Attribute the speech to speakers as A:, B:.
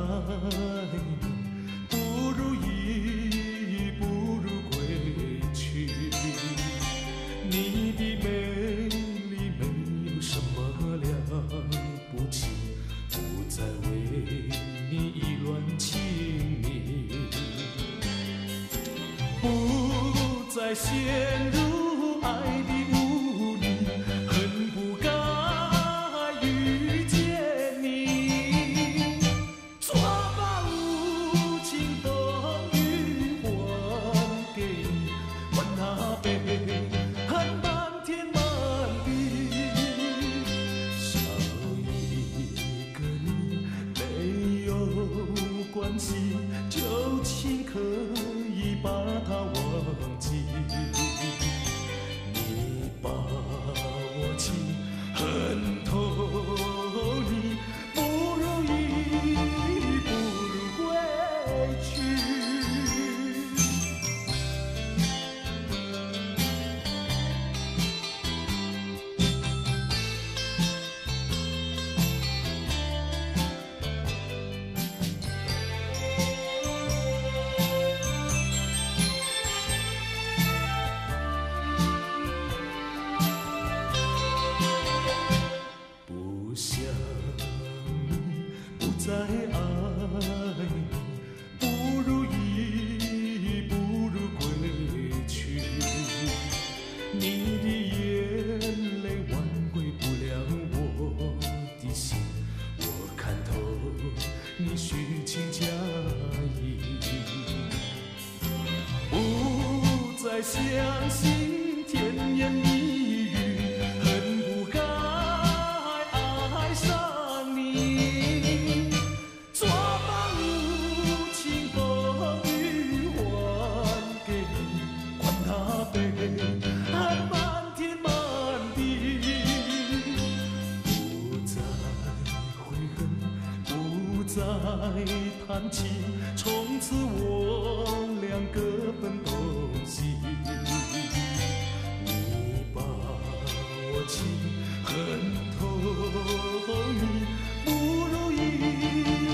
A: 不如意，不如归去。你的美丽没有什么了不起，不再为你意乱情迷，不再陷入爱的污泥，恨不该遇见你。错把无情风雨还给你，管他悲恨漫天漫地，少一个你没有关系，旧情可以把它忘记。你把我情恨透你，不如意，不如归去。不想你，不再爱你，不如意，不如归去。你的眼泪挽回不了我的心，我看透你虚情假意，不再相信甜言蜜语，恨不该爱上你。错把无情风雨还给你，管他悲恨漫天漫地，不再悔恨，不再叹气，从此我俩各分东西。你把我情恨透你，不如意。